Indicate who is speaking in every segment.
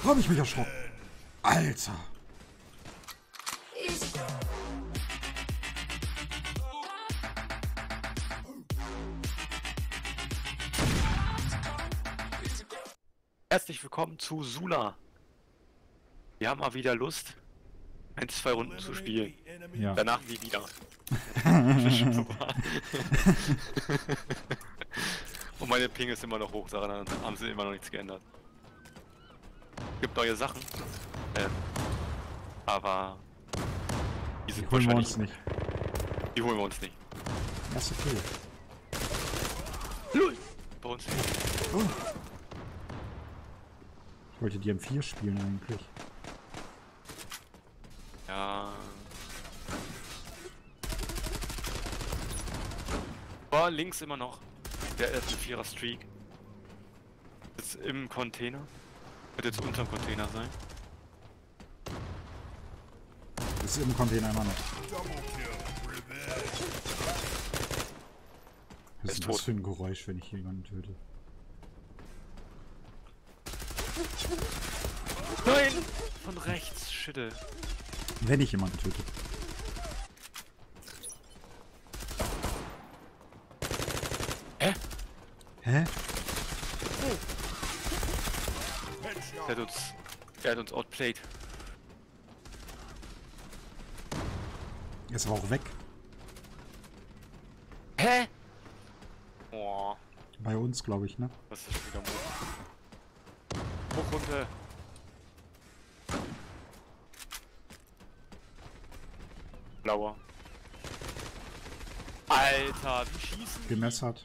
Speaker 1: Habe ich mich erschrocken. Alter.
Speaker 2: Herzlich willkommen zu Sula. Wir haben mal wieder Lust, 1-2 Runden zu spielen.
Speaker 1: Ja.
Speaker 2: Danach nie wieder. Und meine Ping ist immer noch hoch, daran haben sie immer noch nichts geändert. Gibt neue Sachen. Aber die sind
Speaker 1: holen wir
Speaker 2: wahrscheinlich
Speaker 1: uns nicht.
Speaker 2: Die holen wir uns nicht.
Speaker 1: Das ist okay.
Speaker 2: Bei uns nicht.
Speaker 1: Oh. Ich wollte die M4 spielen eigentlich.
Speaker 2: Ja. War links immer noch. Der ist eine 4er Streak. Ist im Container. Wird jetzt unterm Container sein.
Speaker 1: Ist im Container immer noch. Was ist das für ein Geräusch, wenn ich hier jemanden töte?
Speaker 2: Nein! Von rechts, Schüttel.
Speaker 1: Wenn ich jemanden töte.
Speaker 2: Hä?
Speaker 1: Hä?
Speaker 2: Der hat uns outplayed.
Speaker 1: Ist aber auch weg.
Speaker 2: Hä? Oh,
Speaker 1: Bei uns, glaube ich, ne?
Speaker 2: was ist wieder Mut? Hoch runter. Blauer. Alter, wie schießen die?
Speaker 1: Gemessert.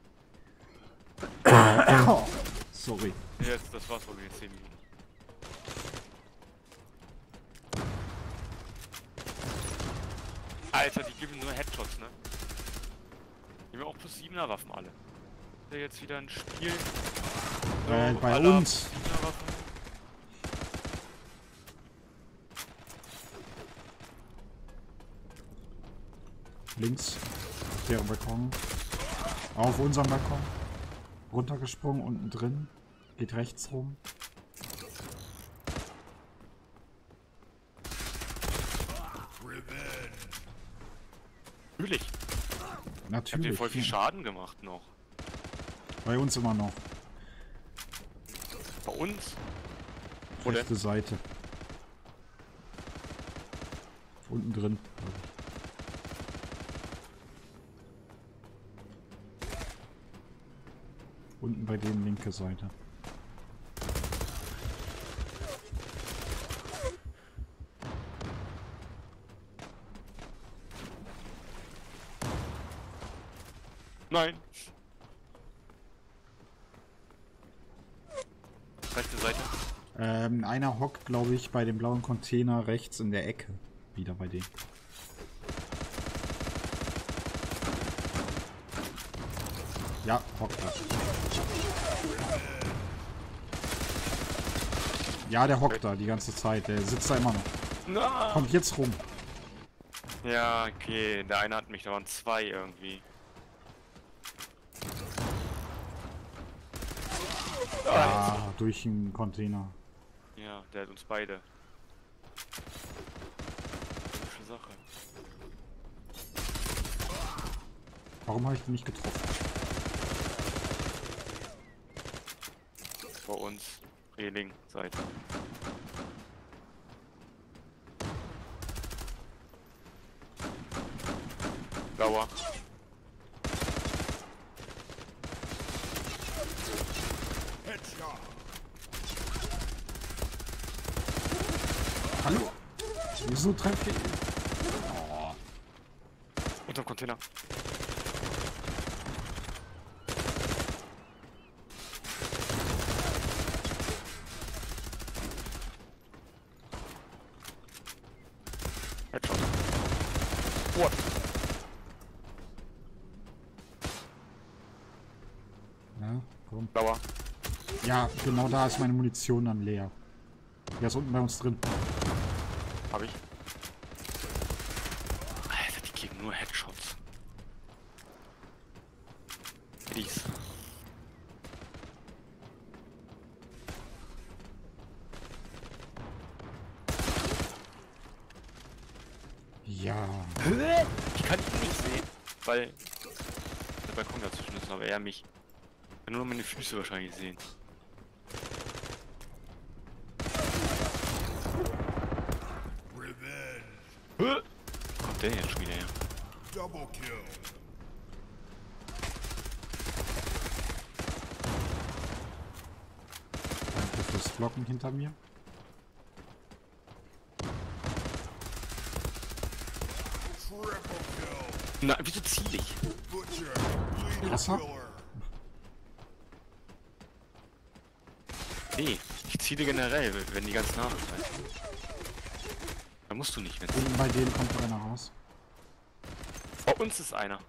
Speaker 1: Oh, sorry.
Speaker 2: Jetzt, das war's wohl in 10 Minuten. Alter, die geben nur Headshots, ne? Die haben auch plus 7er Waffen alle. Ist ja jetzt wieder ein Spiel.
Speaker 1: Bei
Speaker 2: alle
Speaker 1: uns.
Speaker 2: 7er Waffen.
Speaker 1: Links. Deren Balkon. Auf unserem Balkon. Runtergesprungen, unten drin. Geht rechts rum.
Speaker 2: Natürlich. Ich hab dir
Speaker 1: Natürlich.
Speaker 2: voll viel Schaden gemacht noch.
Speaker 1: Bei uns immer noch.
Speaker 2: Bei uns? Wo denn?
Speaker 1: Rechte Seite. Unten drin, glaube ich. Unten bei denen linke Seite.
Speaker 2: Nein. Rechte Seite.
Speaker 1: Einer hockt, glaube ich, bei dem blauen Container rechts in der Ecke. Wieder bei denen. Ja, hockt da. Ja, der hockt da die ganze Zeit. Der sitzt da immer noch.
Speaker 2: Na.
Speaker 1: Kommt jetzt rum.
Speaker 2: Ja, okay. Der eine hat mich, da waren 2 irgendwie.
Speaker 1: Ah, durch den Container.
Speaker 2: Ja, der hat uns beide. Komische Sache.
Speaker 1: Warum habe ich den nicht getroffen?
Speaker 2: Bei uns. Reling, Seite. Blauer.
Speaker 1: Hallo? Wieso treffe ich? Oh.
Speaker 2: Unterm Container. Headshot. What?
Speaker 1: Ja, komm.
Speaker 2: Blauer.
Speaker 1: Ja, genau da ist meine Munition dann leer. Der ist unten bei uns drin.
Speaker 2: Hab ich. Alter, die geben nur Headshots. Please.
Speaker 1: Ja.
Speaker 2: Ich kann ihn nicht sehen, weil der Balkon dazwischen ist, aber er mich. Ich kann nur noch meine Füße wahrscheinlich sehen. Wo kommt der jetzt schon wieder her?
Speaker 3: Double kill.
Speaker 1: Danke fürs Blocken hinter mir.
Speaker 3: Triple kill.
Speaker 2: Na, wieso ziel ich?
Speaker 3: Butcher. Leader
Speaker 1: Wasser?
Speaker 3: killer.
Speaker 2: Nee, ich ziele generell, wenn die ganz nah sind. Da musst du nicht, wenn
Speaker 1: Und bei denen kommt noch einer raus.
Speaker 2: bei uns ist einer.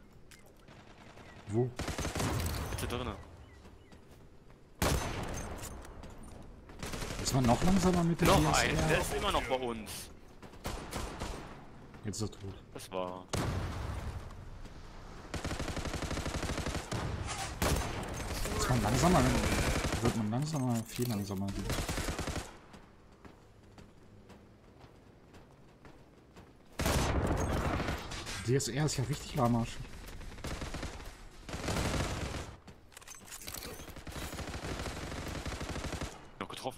Speaker 1: Wo?
Speaker 2: Bitte drinne.
Speaker 1: Ist man noch langsamer mit dem
Speaker 2: Noch
Speaker 1: DSR?
Speaker 2: ein, der ist immer noch bei uns.
Speaker 1: Jetzt ist er tot.
Speaker 2: Das war.
Speaker 1: Ist man langsamer? Wird man langsamer? Viel langsamer. DSR ist ja richtig lahmarsch.
Speaker 2: Noch getroffen.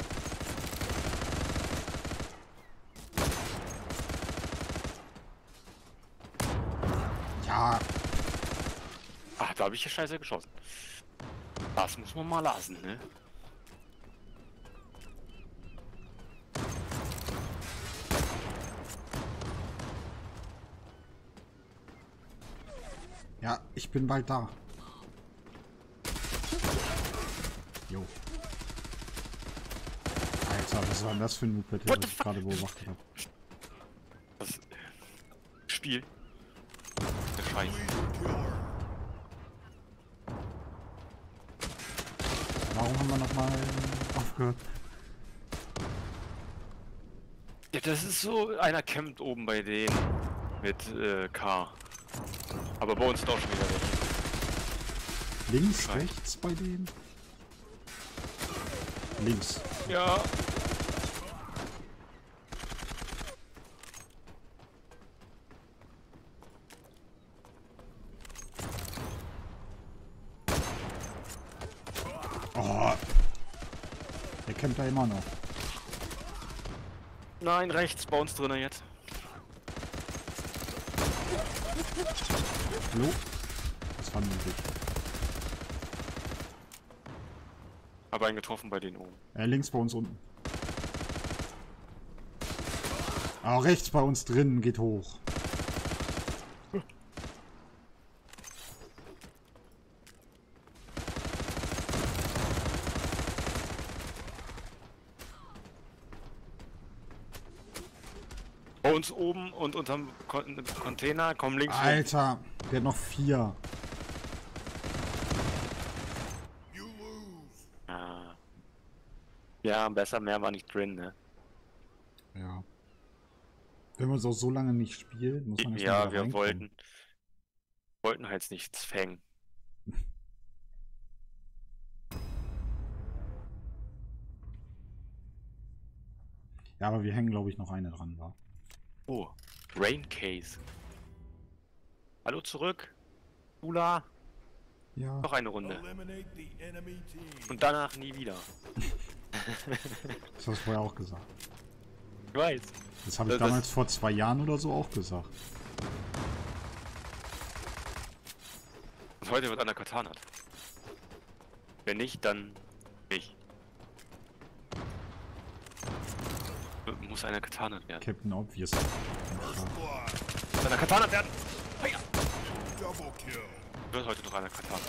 Speaker 1: Ja,
Speaker 2: Ah, da habe ich ja scheiße geschossen. Das muss man mal lassen, ne?
Speaker 1: ja, ich bin bald da. Jo. Alter, was war denn das für ein Noob, der ich gerade beobachtet habe?
Speaker 2: Das Spiel. Der Scheiß.
Speaker 3: Leader killer.
Speaker 1: Warum haben wir nochmal aufgehört?
Speaker 2: Ja, das ist so, einer campt oben bei denen mit K. Aber bei uns ist auch schon wieder weg.
Speaker 1: Links,
Speaker 2: Nein.
Speaker 1: rechts bei denen? Links.
Speaker 2: Ja.
Speaker 1: Oh. Der kämpft da immer noch.
Speaker 2: Nein, rechts, bei uns drinnen jetzt.
Speaker 1: Hallo? Das war mutig.
Speaker 2: Aber einen getroffen bei denen oben.
Speaker 1: Links bei uns unten. Ah, rechts bei uns drin, geht hoch.
Speaker 2: Bei uns oben und unterm Container kommen links rum.
Speaker 1: Alter, der hat noch 4.
Speaker 3: You lose.
Speaker 2: Ah. Ja, besser, mehr war nicht drin, ne?
Speaker 1: Ja. Wenn man es auch so lange nicht spielt, muss man erst mal
Speaker 2: Ja,
Speaker 1: wieder
Speaker 2: wir
Speaker 1: reinkommen.
Speaker 2: wollten halt nichts fängen.
Speaker 1: Ja, aber wir hängen, glaube ich, noch eine dran, war.
Speaker 2: Oh, Rain Case. Hallo zurück. Ula,
Speaker 1: Ja.
Speaker 2: noch eine Runde.
Speaker 3: Eliminate the enemy team.
Speaker 2: Und danach nie wieder.
Speaker 1: Das hast du vorher auch gesagt.
Speaker 2: Ich weiß.
Speaker 1: Das habe ich
Speaker 2: Das-
Speaker 1: damals vor 2 Jahren oder so auch gesagt.
Speaker 2: Und heute wird einer Katana. Wenn nicht, dann ich. Muss einer Katana werden.
Speaker 1: Captain Obvious.
Speaker 3: First blood.
Speaker 2: Muss einer Katana werden! Heia!
Speaker 3: Double kill.
Speaker 2: Wird heute noch einer Katana.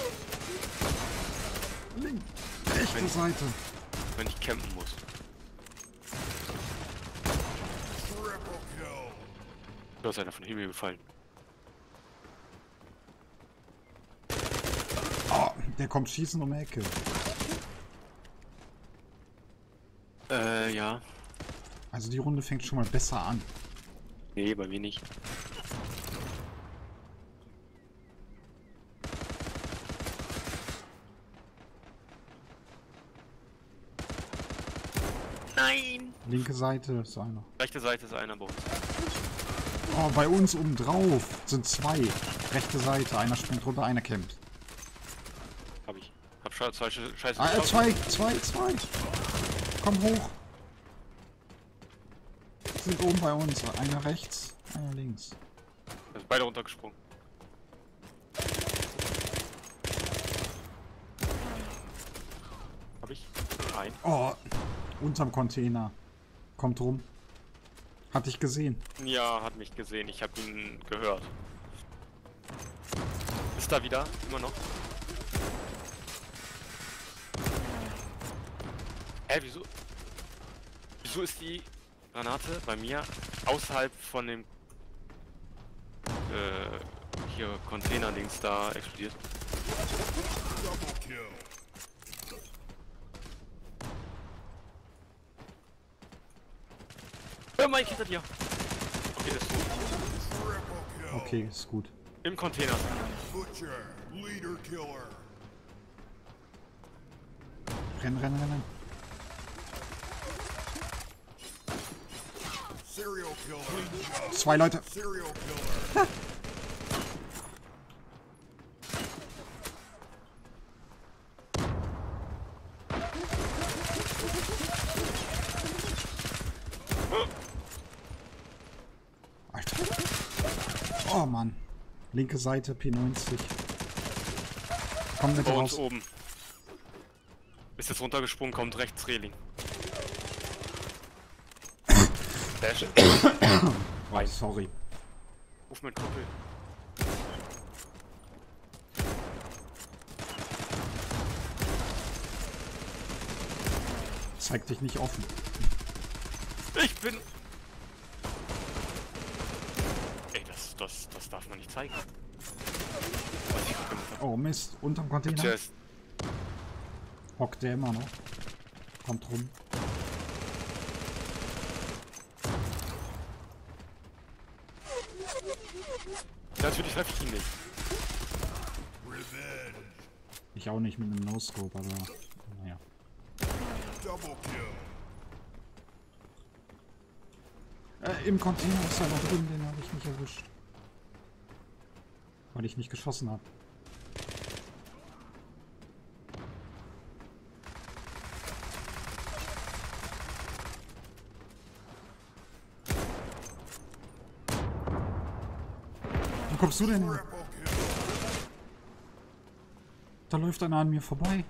Speaker 1: Rechte Seite.
Speaker 2: Wenn ich campen muss.
Speaker 3: Triple kill.
Speaker 2: Da ist einer von Himmel gefallen.
Speaker 1: Oh, der kommt schießen um die Ecke.
Speaker 2: Ja.
Speaker 1: Also die Runde fängt schon mal besser an.
Speaker 2: Nee, bei mir nicht. Nein!
Speaker 1: Linke Seite ist einer.
Speaker 2: Rechte Seite ist einer bei uns.
Speaker 1: Oh, bei uns oben drauf sind zwei. Rechte Seite. Einer springt runter, einer campt.
Speaker 2: Hab ich. Hab scheiße.
Speaker 1: Zwei. Komm hoch. Sind oben bei uns. Einer rechts, einer links.
Speaker 2: Da sind beide runtergesprungen. Hab ich? Nein.
Speaker 1: Oh, unterm Container. Kommt rum. Hat dich gesehen.
Speaker 2: Ja, hat mich gesehen. Ich hab ihn gehört. Ist da wieder? Immer noch? Hä, wieso? Wieso ist die Granate bei mir außerhalb von dem hier Container-Dings da explodiert?
Speaker 3: Double kill.
Speaker 2: Hör mal, ich hinter dir! Okay, das ist gut.
Speaker 3: Triple kill.
Speaker 1: Okay, ist gut.
Speaker 2: Im Container.
Speaker 3: Butcher. Leader killer.
Speaker 1: Rennen.
Speaker 3: Serial killer.
Speaker 1: Zwei Leute.
Speaker 3: Serial killer.
Speaker 1: Alter. Oh Mann. Linke Seite, P90. Komm mit
Speaker 2: Bei uns
Speaker 1: raus.
Speaker 2: oben. Ist jetzt runtergesprungen, kommt rechts Reling. Dash.
Speaker 1: Oh, sorry.
Speaker 2: Ruf mit Kumpel.
Speaker 1: Zeig dich nicht offen.
Speaker 2: Ich bin... Ey, das darf man nicht zeigen. Was ich gemacht hab.
Speaker 1: Oh Mist, unterm
Speaker 2: Gibt's ja
Speaker 1: Container.
Speaker 2: erst...
Speaker 1: Hockt der immer noch. Kommt rum.
Speaker 2: Natürlich treffe ich ihn nicht.
Speaker 3: Revenge.
Speaker 1: Ich auch nicht mit einem No-Scope, aber naja.
Speaker 3: Double kill.
Speaker 1: Im Container ist er noch drin, den habe ich nicht erwischt. Weil ich nicht geschossen habe. Wo kommst du denn her?
Speaker 3: Triple kill.
Speaker 1: Da läuft einer an mir vorbei.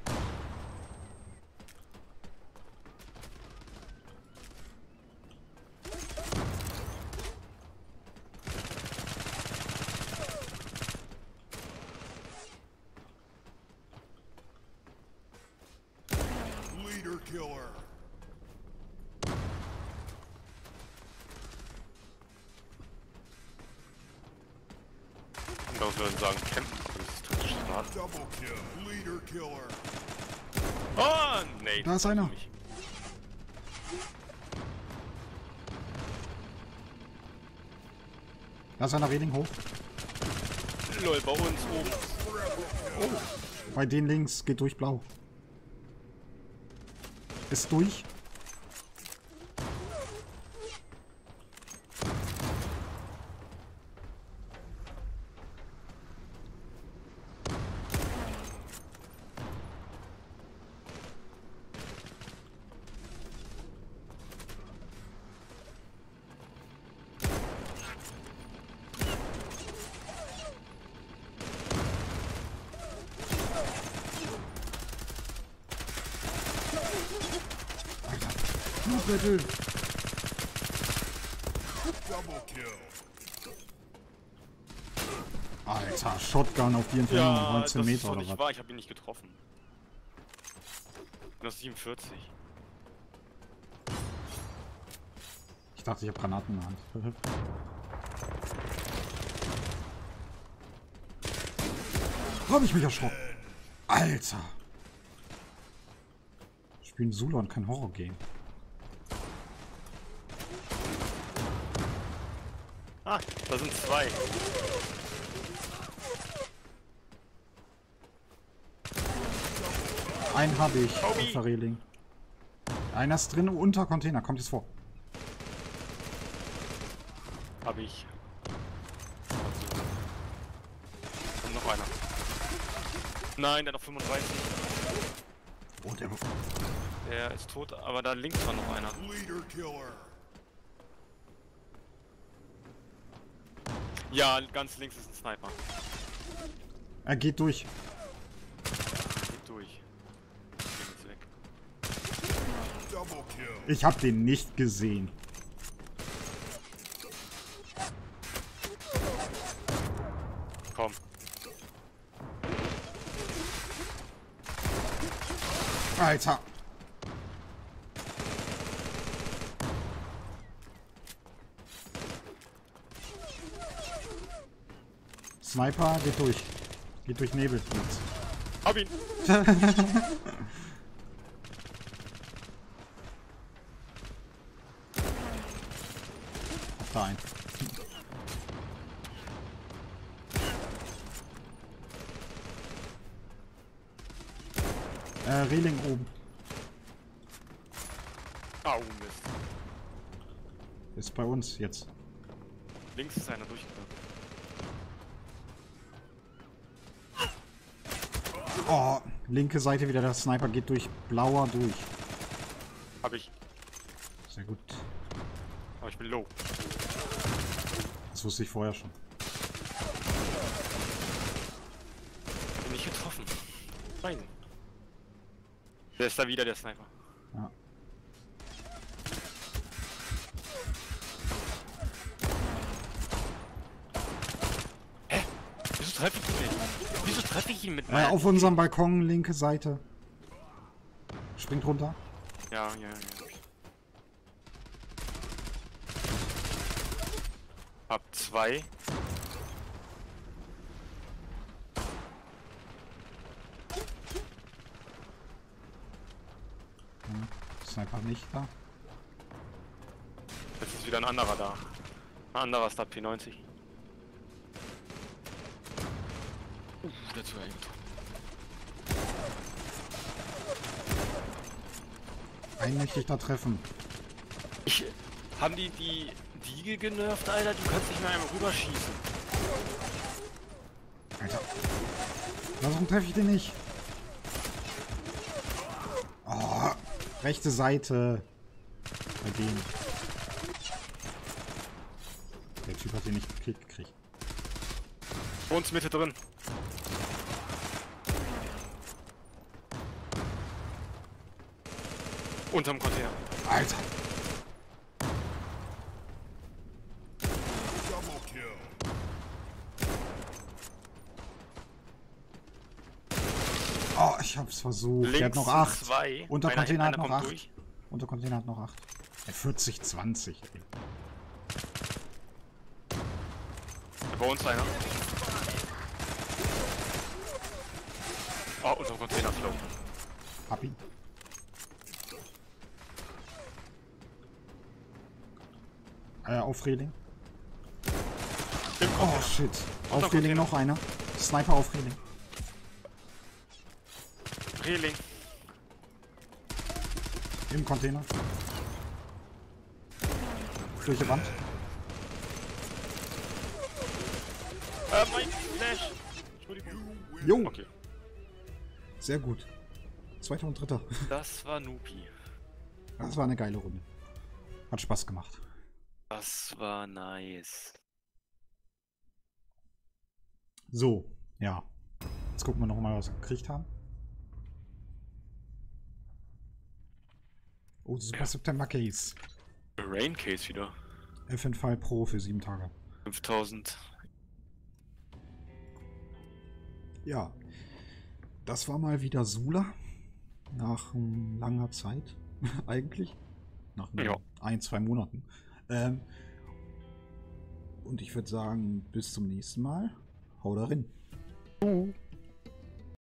Speaker 3: Leader killer.
Speaker 2: Und da würden sagen, campen, aber das ist taktisches Laden.
Speaker 3: Double kill. Leader killer.
Speaker 2: Oh, nee.
Speaker 1: Da ist einer.
Speaker 2: Mich.
Speaker 1: Da ist einer Reling hoch.
Speaker 2: Lol, bei uns oben.
Speaker 1: Bei denen links, geht durch blau. Ist durch. Blutmittel.
Speaker 3: Double kill.
Speaker 1: Alter, Shotgun auf jeden Fall
Speaker 2: Ja,
Speaker 1: 19
Speaker 2: das ist
Speaker 1: Meter
Speaker 2: doch
Speaker 1: oder
Speaker 2: nicht
Speaker 1: was.
Speaker 2: wahr, ich habe ihn nicht getroffen. Minus 47.
Speaker 1: Ich dachte, ich habe Granaten in der Hand. Habe ich mich erschrocken. Alter. Ich spiele Sula und kein Horror-Game.
Speaker 2: Ah, da sind zwei.
Speaker 1: Einen habe ich auf
Speaker 2: Tobi.
Speaker 1: der Reling. Einer ist drin unter Container. Kommt jetzt vor.
Speaker 2: Hab ich. einer. Nein, der hat noch 35.
Speaker 1: Oh, der...
Speaker 2: Der ist tot, aber da links war noch einer.
Speaker 3: Leader killer.
Speaker 2: Ja, ganz links ist ein Sniper.
Speaker 1: Er geht durch.
Speaker 2: Geht durch. Ich bin jetzt weg.
Speaker 3: Double kill.
Speaker 1: Ich hab den nicht gesehen.
Speaker 2: Komm.
Speaker 1: Alter. Sniper geht durch. Geht durch Nebel. Jetzt.
Speaker 2: Hab ihn!
Speaker 1: Da ein. Reling oben.
Speaker 2: Au, Mist.
Speaker 1: Ist bei uns jetzt.
Speaker 2: Links ist einer durchgegangen.
Speaker 1: Oh, linke Seite wieder. Der Sniper geht durch blauer durch.
Speaker 2: Hab ich.
Speaker 1: Sehr gut.
Speaker 2: Aber ich bin low.
Speaker 1: Das wusste ich vorher schon.
Speaker 2: Bin nicht getroffen. Nein. Der ist da wieder, der Sniper.
Speaker 1: Ja.
Speaker 2: Hä? Wieso treffe ich ihn nicht? Wieso treffe ich ihn mit meiner...
Speaker 1: Auf unserem Balkon, linke Seite. Springt runter.
Speaker 2: Ja. Hab 2.
Speaker 1: Sniper nicht da.
Speaker 2: Jetzt ist wieder ein anderer da. Ein anderer ist da P90. Der zu eben.
Speaker 1: Einen möchte ich da treffen.
Speaker 2: Haben die Diegel genervt, Alter? Du kannst nicht mehr einmal rüberschießen.
Speaker 1: Alter. Warum treffe ich den nicht? Oh, rechte Seite. Bei dem. Der Typ hat den nicht gekriegt.
Speaker 2: Bei uns Mitte drin. Unterm Container.
Speaker 1: Alter.
Speaker 3: Double kill.
Speaker 1: Oh, ich hab's versucht.
Speaker 2: Links
Speaker 1: Der hat noch 8.
Speaker 2: 2.
Speaker 1: Untercontainer hat
Speaker 2: Einer
Speaker 1: noch
Speaker 2: kommt
Speaker 1: 8.
Speaker 2: durch.
Speaker 1: Untercontainer hat noch 8. 40, 20. Ey.
Speaker 2: Bei uns einer. Oh, unterm Container flow.
Speaker 1: Hab ihn. Auf Reling.
Speaker 2: Im
Speaker 1: Oh
Speaker 2: Container.
Speaker 1: shit. Auf
Speaker 2: Container.
Speaker 1: Reling noch einer. Sniper auf Reling.
Speaker 2: Reling.
Speaker 1: Im Container. Durch die Wand.
Speaker 2: Mein Flash. Entschuldigung.
Speaker 1: Jo.
Speaker 2: Okay.
Speaker 1: Sehr gut. Zweiter und dritter.
Speaker 2: Das war Nupi.
Speaker 1: Das war eine geile Runde. Hat Spaß gemacht.
Speaker 2: Das war nice.
Speaker 1: So, ja. Jetzt gucken wir noch mal, was wir gekriegt haben. Oh, Super September Case.
Speaker 2: Rain Case wieder.
Speaker 1: FNV Pro für 7 Tage.
Speaker 2: 5000.
Speaker 1: Ja. Das war mal wieder Sula. Nach langer Zeit. Eigentlich. Nach
Speaker 2: Ja.
Speaker 1: 1-2 Monaten. Und ich würde sagen, bis zum nächsten Mal. Hau da rein.